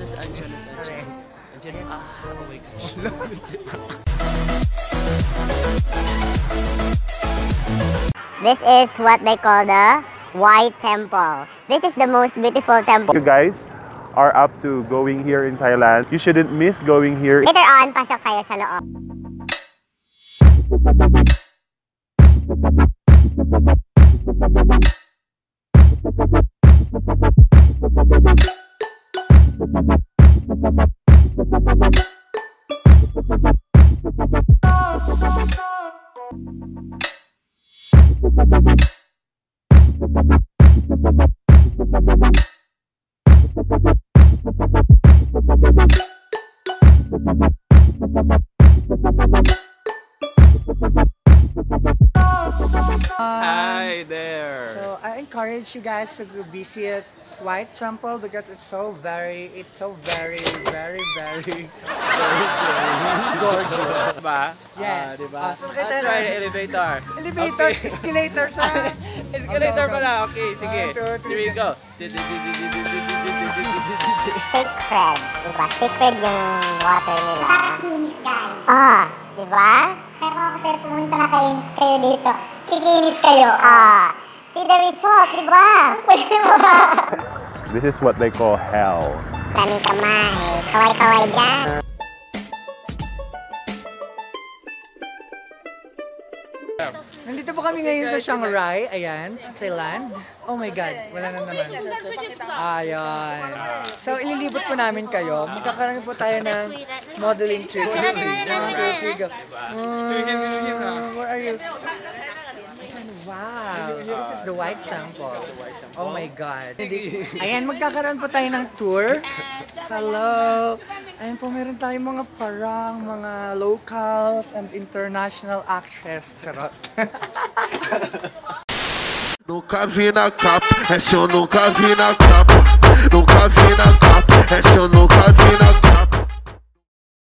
Oh my gosh. This is what they call the White Temple. This is the most beautiful temple. You guys are up to going here in Thailand. You shouldn't miss going here. Later on, pasok tayo sa loob. Hi there. So I encourage you guys to visit White Temple because it's so very gorgeous. Ba? Yes. Diba? So, Let's try the elevator. Elevator, okay. Escalator sa... Escalator pala. Okay, sige. Here we go. Sacred. Diba? Sacred yung water nila. Kikinis guys. Diba? Pero ako sir, pumunta na kayo dito. Kikinis kayo. See the result, diba? Pwede mo ba? This is what they call hell. Dami kamay. Kaway-kaway dyan. Nandito po kami ngayon sa Chiangrai, ayan, sa Thailand. Oh my God, wala na naman. Ayan. So, ililibot po namin kayo. Magkakaroon po tayo ng modeling trip. Where are you? Wow, this is the White Temple. Oh my God. Ayan, magkakaroon po tayo ng tour. Hello. Ayan po, meron tayong mga parang, mga locals and international actress. Charot. Nunca vi na capa, essa eu nunca vi na capa. Nunca vi na capa, essa eu nunca vi na capa.